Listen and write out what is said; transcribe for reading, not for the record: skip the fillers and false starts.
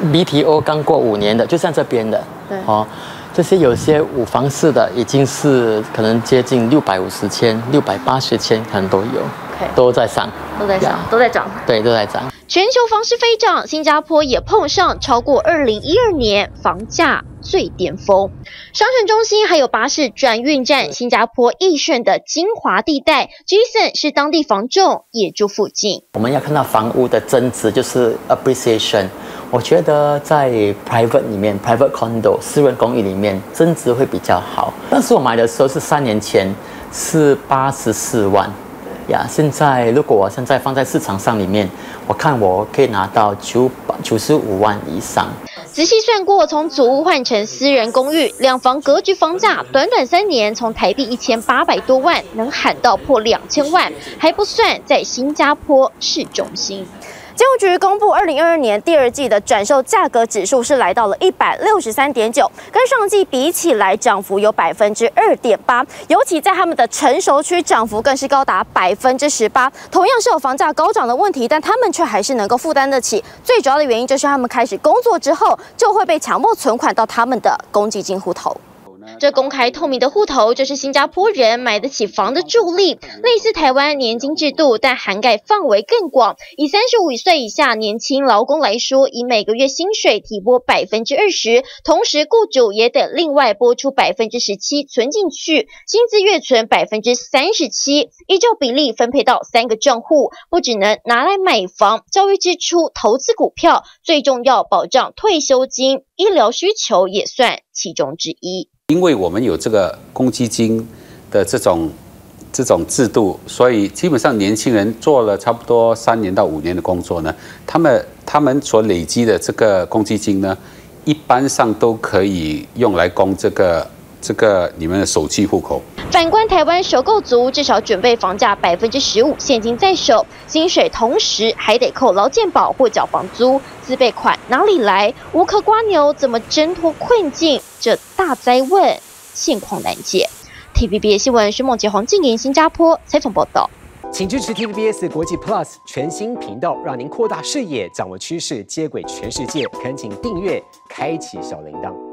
BTO 刚过5年的，就像这边的， 对， 这些有些5房式的已经是可能接近650千、680千，可能都有，都在上， 都在涨，都在涨， 对，都在涨。 全球房市飞涨，新加坡也碰上超过2012年房价最巅峰。商城中心还有巴士转运站，新加坡易顺的精华地带 ，Jason 是当地房仲，也住附近。 我们要看到房屋的增值，就是 appreciation。我觉得在 private 里面 ，private condo 私人公寓里面增值会比较好。但是我买的时候是3年前是84万。现在如果我现在放在市场上里面，我看我可以拿到95万以上。 仔细算过，从祖屋换成私人公寓，2房格局房价短短3年从台币1800多万，能喊到破2000万，还不算在新加坡市中心。监务局公布2022年第2季的转售价格指数是来到了163.9，跟上季比起来涨幅有2.8%，尤其在他们的成熟区涨幅更是高达18%。同样是有房价高涨的问题，但他们却还是能够负担得起。最主要的原因就是他们开始工作之后，就会被强迫存款到他们的公积金户头。这公开透明的户头，就是新加坡人买得起房的助力，类似台湾年金制度，但涵盖范围更广。以35岁以下年轻劳工来说，以每个月薪水提拨20%，同时雇主也得另外拨出17%存进去，薪资月存37%，依照比例分配到3个账户，不只能拿来买房、教育支出、投资股票，最重要保障退休金、医疗需求也算其中之一。 因为我们有这个公积金的这种制度，所以基本上年轻人做了差不多3年到5年的工作呢，他们所累积的这个公积金呢，一般上都可以用来供这个你们的首期户口。 反观台湾首购族，至少准备房价15%现金在手，薪水同时还得扣劳健保或缴房租，自备款哪里来？无壳瓜牛怎么挣脱困境？这大灾问，现况难解。TVBS 新闻徐梦杰、黄静莹新加坡采访报道。 请支持 TVBS 国际 Plus 全新频道，让您扩大视野，掌握趋势，接轨全世界。恳请订阅，开启小铃铛。